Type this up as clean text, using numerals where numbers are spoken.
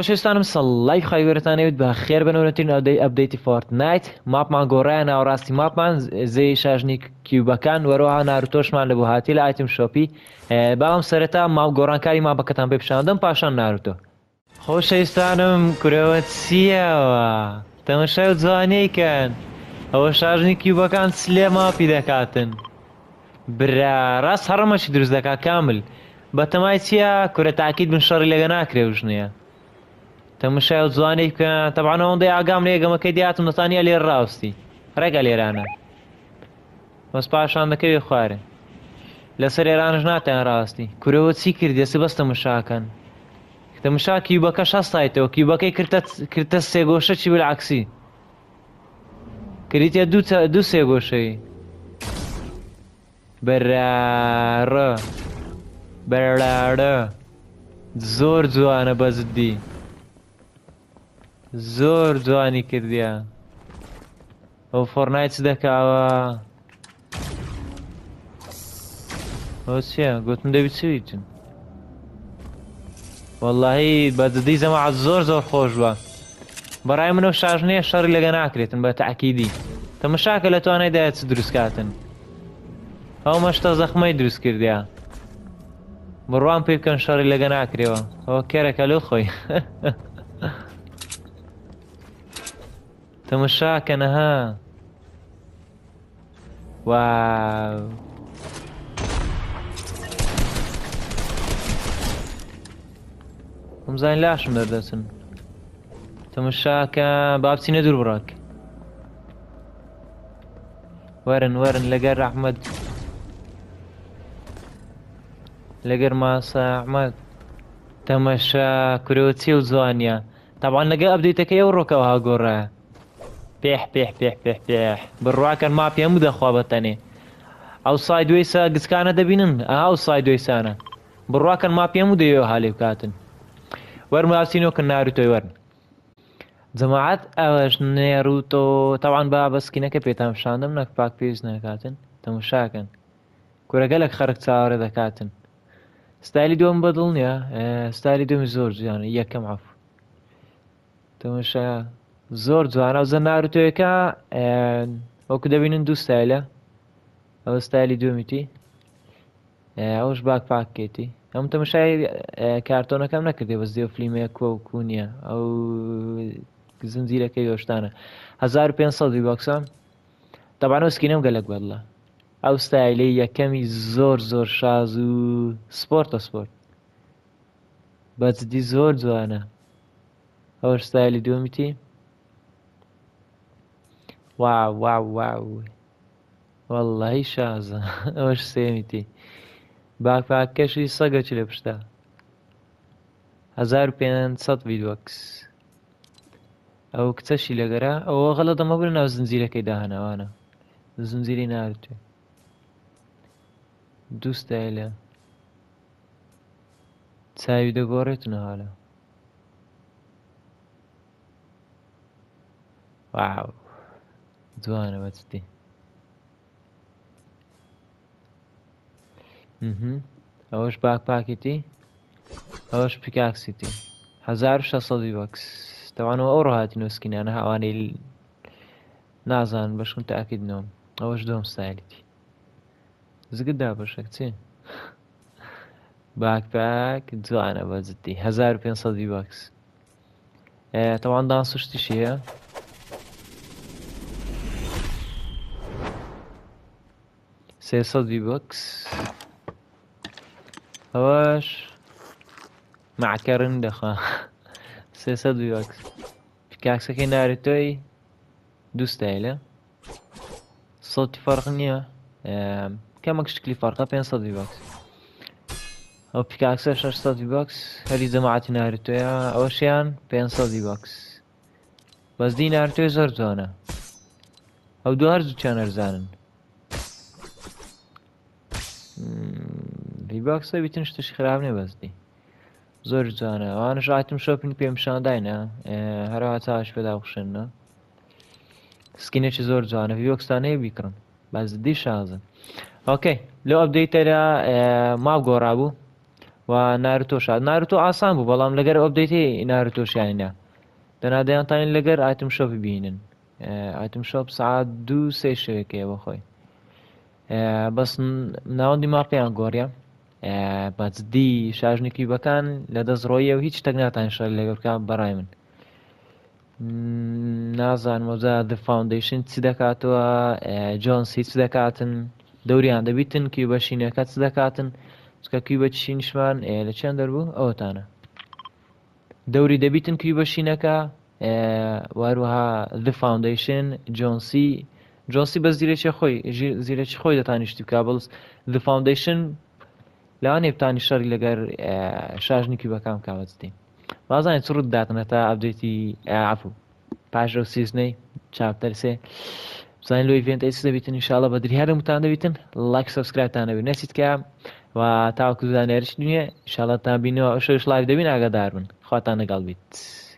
خۆشەویستانم سەڵای خەیگەورەتانەوێت بە خێر بنەوەترین ئەپدەیتی فۆرتنایت ماپمان گۆڕایە ناوەڕاستی ماپمان زێی شاژنی کیوبەکان وەروەها ناروتۆشمان لە بۆ هاتی لە ئایتیم شۆپی باوام سەرەتا ماو گۆڕانکاری ماپەکەتان پێ پیشاندەم پاشان ناروتۆ خۆشەویستانم کورەوە چییەوە تەماشای و جوانەیکەن ئەوە شاژنی کیوبەکان سلێ ماپی دەکاتن برا ڕاست هەڕەمەشی دروست دەکات کامل بەتەمای چییە کورە تاکید بن شەڕی لەگە ناکرێ و ژنەیە تەماشای و جوانەی بکە تەبعەن ئەوەندەی ئاگام لە یەگەمەکەی دیاتم دەتانیا لێر ڕاستی ڕێگە لێرانە بەس پاشان دەکەوێ خوارێ لەسەر ئێرانش ناتیان ڕاستی کورەوە چی کردی سبەست تەماشاکەن تەماشا کیوبەکە شەستایتەوە کیوبەکەی کردە سێگۆشە چی بالعکسی کردیتە دوو سێگۆشەی بەرارە بەرارە زۆر جوانە بەزدی زۆر جوانی کردیە ئەو فۆرتنایت دەکاوە ئەو چییە گوتم دەبی چی بیتن وەڵڵاهی بەجددی زەماعەت زۆر زۆر خۆش بە بەڕای منەوە شاژنەیە شەڕی لەگە ناکرێتن بە تەعکیدی تەماشاکە لە توانای دایە چ دروستکاتن ئەو مەشتە زەخمەی دروست کردیە بڕوان پێ بکەن شەڕی لەگە ناکرێەوە ئەوە کێرەکە لەو خۆی تەماشاکە نەها واو ئەمزانین لاشم دەردەچن تەماشاکە با بچینە دوور بڕاک وەرن وەرن لەگەر ئەحمد لەگەر ماسە ئەحمد تەماشا کورەوە چی و جوانیە تەبعەن لەگە ئەپدەیتەکەی ئەو ڕۆکەوە هاگۆڕایە پێح پێح پێح پێح پێح بڕواکەن ماپی هەموو دەخوا بەتەنێ ئەو سای دوێی سا گچکانە دەبینن ئەو سای دوێی سانە بڕواکەن ماپی هەموو دەیەوە هاالێ بکاتن وەرم هاوسینەوە کە ناروتۆی وەرن جەماعەت ئەوەش نێروتۆ تەوان با بەسکینەکە پێتان شاندم نەک پاک پێویست نەکاتن تەماشاکەن کورەگەلێک خەرک چاوەڕێ دەکاتن ستایلی دوم بەدڵ نییە ستایلی دومی زۆر جوانە یەکەم عەفو تەماشا زۆر جوانە و زە ناروتۆیەکە وەکو دەبینن دوو ستایلە ئەوە ستایلی دومیتی ئەوش باک پاکێتی ئەم تەماشای کارتۆنەکەم نەکردێ بەس دێ فلیمەیە کۆ و کوونیە ئەو زنجیرەکەی گۆشتانە 1500 بۆکسە تەبعەن ئەو گەلک بەدڵە ئەو ستایلەی یەکەمی زۆر زۆر شاز و سپۆرتە سپۆرت بەجددی زۆر جوانە ئەوەش ستایلی دومیتی واو واو واو وەڵڵاهی شازە ئەوەش سێمیتی باکپاکەشی سەگەچ لە پشتا 1500 ڤیدۆکس ئەو کچەشی لەگەرە ئەوە غەڵە دەمەبرە ناو زنجیرەکەی داهەناوانە زنجیری ناروتێ دوو ستایلە چاوی دەگۆڕێتنە هاالە واو جوانە بەچتی ئەوەش باکپاکێتی ئەوەش پیکاکسیتی 1600 بۆکس تەوانەوە ئەو ڕۆهاتی نووسکینانە هاوانەی نازان بەشکن تاکیدنەوەم ئەوەش دۆم ستایلیتی زگتدا بەشێک چێ باکپاک جوانە بەجددی 1500 بۆکس تەوان دانسوشتیشی هەیە سێسەد بۆکس ئەوەش معکەرن دەخوا 300 بۆکس پیکاکسەکەی ناروتۆی دوو ستایلە سەوتی فەرق نییە کەمەک شکلی فەرقە 500 بۆکس ئەو پیکاکسە 600 بۆکس هەری جەماعەتی ناروتۆیە ئەوەشیان 500 بۆکس بەزدی ناروتۆی زۆر جوانە ئەو دوو هەرزووچیان ئەرزانن ڤیباکسە بیتن شتشی خراپ نیە بەزدی زۆر جوانە ئەوانش ئایتیم شۆپینگ پێم شانداینە هەروەها چاوەش پێدا بخشێنە سکینێکی زۆر جوانە ڤیباکسانەیە بیکڕن بەزدی شازن ئۆکەی لەو ئەپدەیتەدا ماو گۆڕا بوو و ناروتۆش ناروتۆ ئاسان بوو بەڵام لەگەر ئۆپدەیتی ناروتۆشیانە دەنادەیانتان لەگەر ئایتم شۆ ببینن ئایتم شۆپ سعات 2-3 شەوێکەیە بە خۆی بەس ناوەندی ماپیان گۆڕیە بەجددی شاژنێکی بەکان لە دەستڕۆیە و هیچ شتێک ناتانشە لەگەڵکان بەڕای من نازانم ئەوجا د فاوندیشن چی دەکاتەوە جۆنس هیچ دەکاتن دەوریان دەبیتن کیوبە شینەکە چ دەکاتن چکە کیوبە شینشمان لە چەند دەربوو ئەوەتانە دەوری دەبیتن کیوبە شینەکە واروها د فاوندیشن جۆنسی بە زیرەکی خۆی دەتانیشتی بکە بەڵس د فاوندیشن لەوانێ بتانی شەڕی لەگەر شاژنی کیوبەکان کاوەستی بازانێت چ ڕوود داتنە تا ئەپدەیتی عەفو پاش ئەو سیزنەی چاپتەر سێ بزانین لۆ ئیڤێنت ئەیس دەبیتن ئینشاڵڵا بە دری هەرمتان دەبیتن لایک سەبسکرایبتان دەبێت نەچیت کە و تاوەکو زانیاریش نییە ئینشاڵڵا تان بینەوە ئەو شەوش لایڤ دەبین ئاگادار بن خواتان لەگەڵ بیت